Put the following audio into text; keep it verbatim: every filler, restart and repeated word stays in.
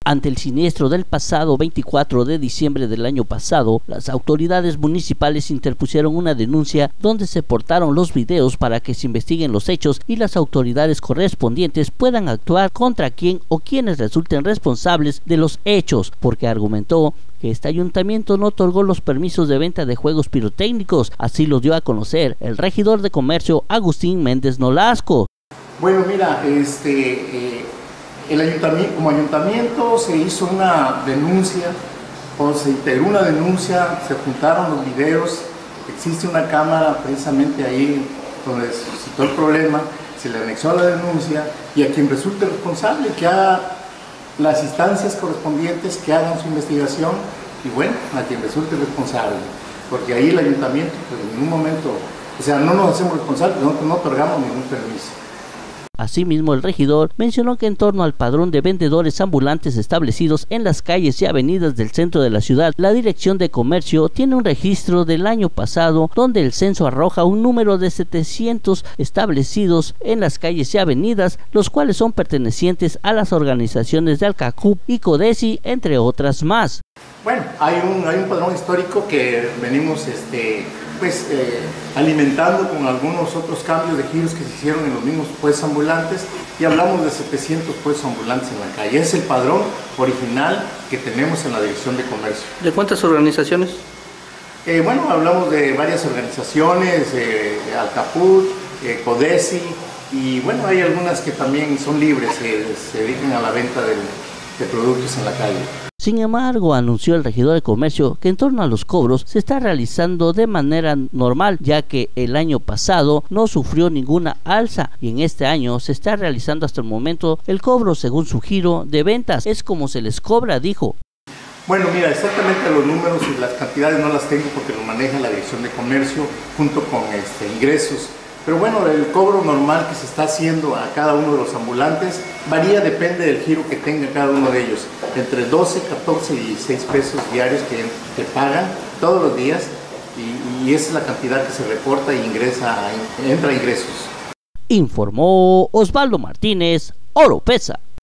Ante el siniestro del pasado veinticuatro de diciembre del año pasado, las autoridades municipales interpusieron una denuncia donde se portaron los videos para que se investiguen los hechos y las autoridades correspondientes puedan actuar contra quien o quienes resulten responsables de los hechos, porque argumentó que este ayuntamiento no otorgó los permisos de venta de juegos pirotécnicos. Así lo dio a conocer el regidor de comercio Agustín Méndez Nolasco. Bueno, mira, este... Eh... El ayuntamiento, como ayuntamiento se hizo una denuncia, o se integró una denuncia, se juntaron los videos, existe una cámara precisamente ahí donde se suscitó el problema, se le anexó a la denuncia y a quien resulte responsable que haga las instancias correspondientes, que hagan su investigación y bueno, a quien resulte responsable, porque ahí el ayuntamiento pues, en ningún momento, o sea, no nos hacemos responsables, no, no otorgamos ningún permiso. Asimismo, el regidor mencionó que en torno al padrón de vendedores ambulantes establecidos en las calles y avenidas del centro de la ciudad, la Dirección de Comercio tiene un registro del año pasado donde el censo arroja un número de setecientos establecidos en las calles y avenidas, los cuales son pertenecientes a las organizaciones de Alcacup y Codesi, entre otras más. Bueno, hay un, hay un padrón histórico que venimos este, pues, eh, alimentando con algunos otros cambios de giros que se hicieron en los mismos puestos ambulantes y hablamos de setecientos puestos ambulantes en la calle. Es el padrón original que tenemos en la Dirección de Comercio. ¿De cuántas organizaciones? Eh, bueno, hablamos de varias organizaciones, eh, Alcacup, eh, Codesi y bueno, hay algunas que también son libres, eh, se dedican a la venta de, de productos en la calle. Sin embargo, anunció el regidor de comercio que en torno a los cobros se está realizando de manera normal, ya que el año pasado no sufrió ninguna alza y en este año se está realizando hasta el momento el cobro según su giro de ventas. Es como se les cobra, dijo. Bueno, mira, exactamente los números y las cantidades no las tengo porque lo maneja la Dirección de Comercio junto con este, ingresos. Pero bueno, el cobro normal que se está haciendo a cada uno de los ambulantes varía, depende del giro que tenga cada uno de ellos. Entre doce, catorce y dieciséis pesos diarios que, que pagan todos los días y, y esa es la cantidad que se reporta e ingresa, entra a ingresos. Informó Osvaldo Martínez, Oropesa.